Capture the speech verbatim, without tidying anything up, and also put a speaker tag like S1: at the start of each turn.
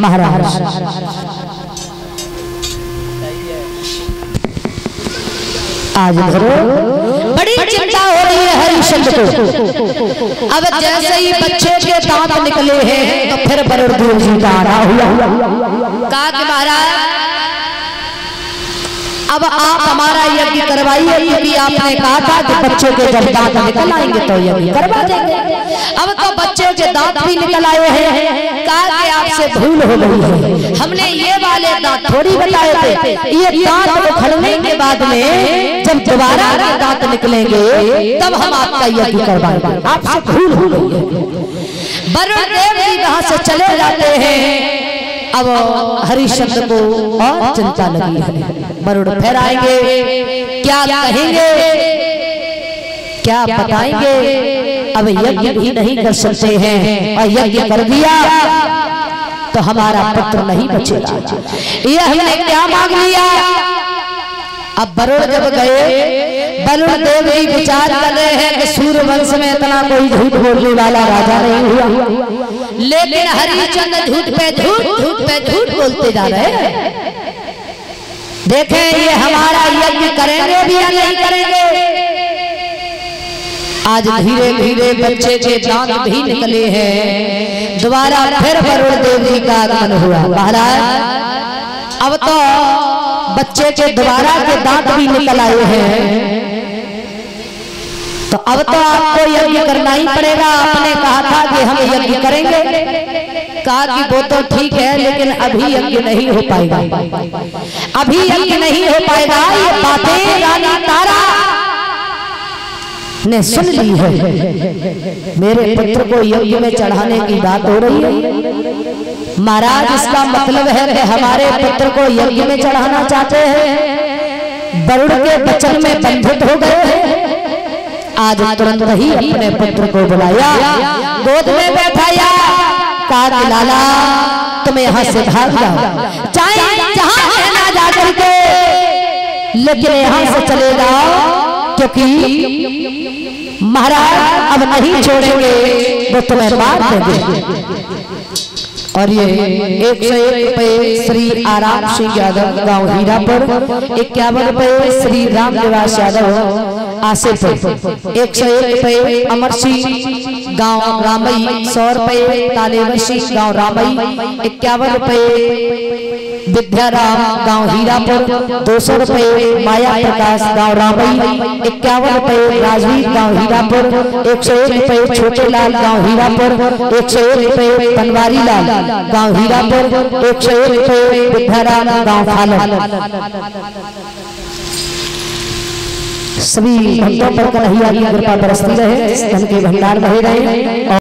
S1: महाराज। आज धरो बड़ी चिंता हो रही है हरिश्चंद्र को। अब जैसे ही बच्चे के दांत निकले हैं तो फिर बरुड़ जी का आना हुआ। कहा कि महाराज अब आप हमारा यज्ञ करवाइए, क्योंकि आपने कहा था कि बच्चों के जब दांत निकल आएंगे तो यज्ञ करवा देंगे। अब तो बच्चों के दांत भी निकल आए हैं। कहा कि आपसे भूल हो गई है, हमने ये वाले दांत थोड़ी बताए थे। ये दांत उखड़ने के बाद में जब दोबारा दांत निकलेंगे तब हम आपका यज्ञ करवाएंगे, आपसे भूल हो गई है। वरुण देव जी वहां से चले जाते हैं। अब हरिश्चंद्र को और चिंता लगी है, वरुण फिर आएंगे, क्या कहेंगे, क्या बताएंगे। अब यज्ञ भी नहीं कर सकते हैं, और यज्ञ कर दिया तो हमारा पुत्र नहीं बचेगा। ये हमने क्या मांग लिया। अब वरुण जब गए, वरुण देव जी विचार कर रहे हैं कि सूर्य वंश में इतना कोई झूठ बोलने वाला राजा नहीं हुआ, लेकिन हरिश्चंद्र झूठ पे झूठ झूठ पे झूठ बोलते जा रहे हैं। देखें ये हमारा यज्ञ करेंगे भी या नहीं करेंगे। आज धीरे धीरे बच्चे के दांत भी निकले हैं। दोबारा फिर वरुण देव जी का आगमन हुआ। महाराज अब तो बच्चे के दोबारा के दांत भी निकल आए हैं, तो अब तो आपको यज्ञ करना ही पड़ेगा। आपने कहा था कि हम यज्ञ करेंगे। कहा कि वो तो ठीक है, लेकिन अभी यज्ञ नहीं हो पाएगा, अभी यज्ञ नहीं हो पाएगा। ये बातें रानी तारा ने सुन ली है। मेरे पुत्र को यज्ञ में चढ़ाने की बात हो रही है। महाराज इसका मतलब है कि हमारे पुत्र को यज्ञ में चढ़ाना चाहते हैं। वरुण के वचन में बंधित हो गए हैं। आज तुरंत ही अपने पुत्र को बुलाया, गोद में बैठाया। कहा कि लाला तुम यहाँ से भाग जाओ, चाहे जहाँ रहना जा करके, लेकिन यहाँ से चले जाओ, क्योंकि महाराज अब नहीं छोड़ेंगे, वो तुम्हें मार देंगे। और ये एक सौ एक रुपये श्री आराम सिंह यादव गांव हीरापुर, इक्यावन रुपये श्री राम निवास यादव आसिफपुर, एक सौ एक रुपये अमर सिंह गांव रामई, सौ रुपये तालेवर सिंह गांव रामई, इक्यावन रुपये विद्याराम गांव हीरापुर, दो सौ रुपये माया प्रकाश गांव रामई, इक्यावन रुपये राजवीर गांव हीरापुर, एक सौ एक रुपये छोटे लाल गांव हीरापुर, एक सौ एक रुपये बनवारी लाल गांव हीरापुर, एक सौ एक रुपये विद्याराम गांव फालम। सभी भक्तों पर कन्हैया की कृपा बरसती रहे, धन के भंडार बहे रहे।